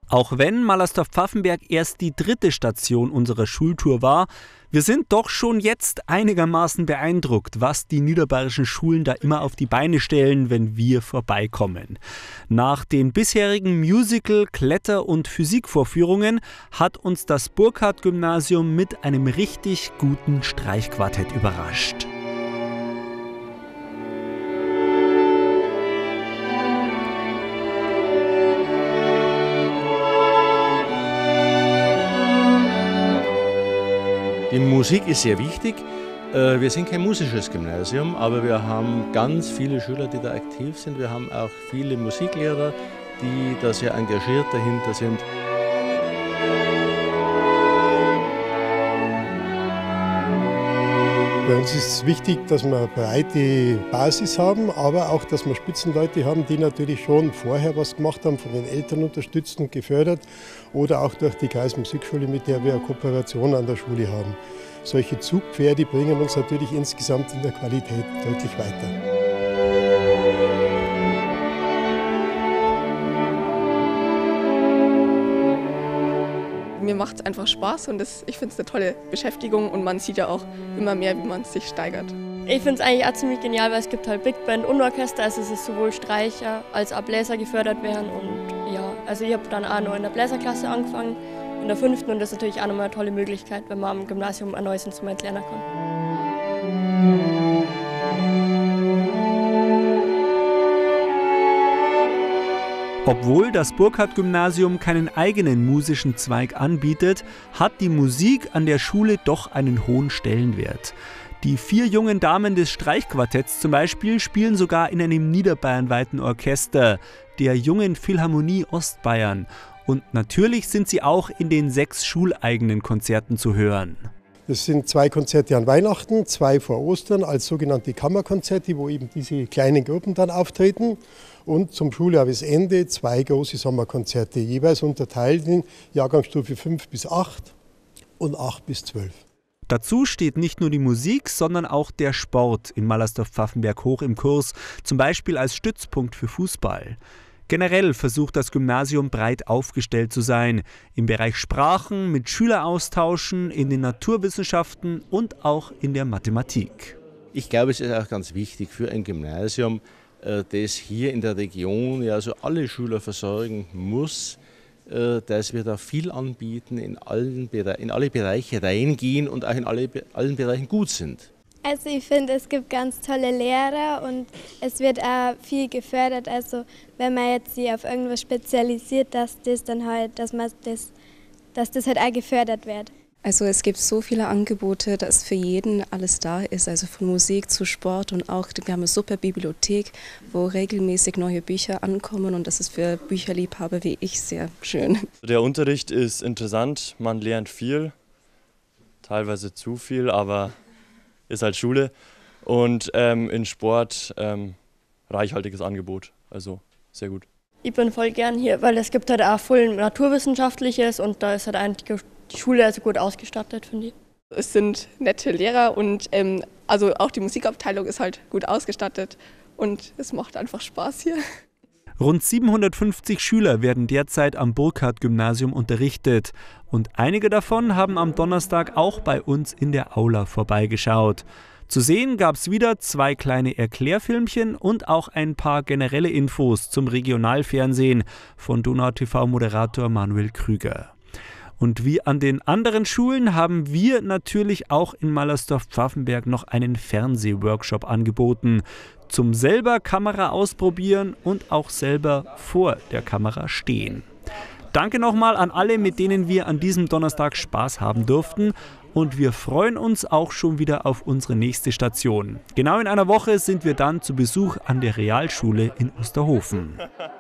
Auch wenn Mallersdorf-Pfaffenberg erst die 3. Station unserer Schultour war, wir sind doch schon jetzt einigermaßen beeindruckt, was die niederbayerischen Schulen da immer auf die Beine stellen, wenn wir vorbeikommen. Nach den bisherigen Musical-, Kletter- und Physikvorführungen hat uns das Burkhardt-Gymnasium mit einem richtig guten Streichquartett überrascht. Die Musik ist sehr wichtig. Wir sind kein musisches Gymnasium, aber wir haben ganz viele Schüler, die da aktiv sind. Wir haben auch viele Musiklehrer, die da sehr engagiert dahinter sind. Bei uns ist es wichtig, dass wir eine breite Basis haben, aber auch, dass wir Spitzenleute haben, die natürlich schon vorher was gemacht haben, von den Eltern unterstützt und gefördert oder auch durch die Kreismusikschule, mit der wir eine Kooperation an der Schule haben. Solche Zugpferde bringen uns natürlich insgesamt in der Qualität deutlich weiter. Mir macht es einfach Spaß und ich finde es eine tolle Beschäftigung und man sieht ja auch immer mehr, wie man sich steigert. Ich finde es eigentlich auch ziemlich genial, weil es gibt halt Big Band und Orchester, also es ist sowohl Streicher als auch Bläser gefördert werden und ja, also ich habe dann auch noch in der Bläserklasse angefangen, in der 5. und das ist natürlich auch nochmal eine tolle Möglichkeit, wenn man am Gymnasium ein neues Instrument lernen kann. Obwohl das Burkhardt-Gymnasium keinen eigenen musischen Zweig anbietet, hat die Musik an der Schule doch einen hohen Stellenwert. Die 4 jungen Damen des Streichquartetts zum Beispiel spielen sogar in einem niederbayernweiten Orchester, der Jungen Philharmonie Ostbayern. Und natürlich sind sie auch in den 6 schuleigenen Konzerten zu hören. Das sind 2 Konzerte an Weihnachten, 2 vor Ostern als sogenannte Kammerkonzerte, wo eben diese kleinen Gruppen dann auftreten. Und zum Schuljahresende 2 große Sommerkonzerte, jeweils unterteilt in Jahrgangsstufe 5 bis 8 und 8 bis 12. Dazu steht nicht nur die Musik, sondern auch der Sport in Mallersdorf-Pfaffenberg hoch im Kurs, zum Beispiel als Stützpunkt für Fußball. Generell versucht das Gymnasium breit aufgestellt zu sein, im Bereich Sprachen, mit Schüleraustauschen, in den Naturwissenschaften und auch in der Mathematik. Ich glaube, es ist auch ganz wichtig für ein Gymnasium, das hier in der Region ja also alle Schüler versorgen muss, dass wir da viel anbieten, in alle Bereiche reingehen und auch in allen Bereichen gut sind. Also ich finde, es gibt ganz tolle Lehrer und es wird auch viel gefördert. Also wenn man jetzt sich auf irgendwas spezialisiert, dass das halt auch gefördert wird. Also es gibt so viele Angebote, dass für jeden alles da ist, also von Musik zu Sport und auch, wir haben eine super Bibliothek, wo regelmäßig neue Bücher ankommen und das ist für Bücherliebhaber wie ich sehr schön. Der Unterricht ist interessant, man lernt viel, teilweise zu viel, aber ist halt Schule und in Sport reichhaltiges Angebot, also sehr gut. Ich bin voll gern hier, weil es gibt halt auch voll Naturwissenschaftliches und da ist halt eigentlich die Schule also gut ausgestattet, finde ich. Es sind nette Lehrer und also auch die Musikabteilung ist halt gut ausgestattet und es macht einfach Spaß hier. Rund 750 Schüler werden derzeit am Burkhardt-Gymnasium unterrichtet und einige davon haben am Donnerstag auch bei uns in der Aula vorbeigeschaut. Zu sehen gab es wieder 2 kleine Erklärfilmchen und auch ein paar generelle Infos zum Regionalfernsehen von Donau-TV-Moderator Manuel Krüger. Und wie an den anderen Schulen haben wir natürlich auch in Mallersdorf-Pfaffenberg noch einen Fernsehworkshop angeboten. Zum selber Kamera ausprobieren und auch selber vor der Kamera stehen. Danke nochmal an alle, mit denen wir an diesem Donnerstag Spaß haben durften. Und wir freuen uns auch schon wieder auf unsere nächste Station. Genau in einer Woche sind wir dann zu Besuch an der Realschule in Osterhofen.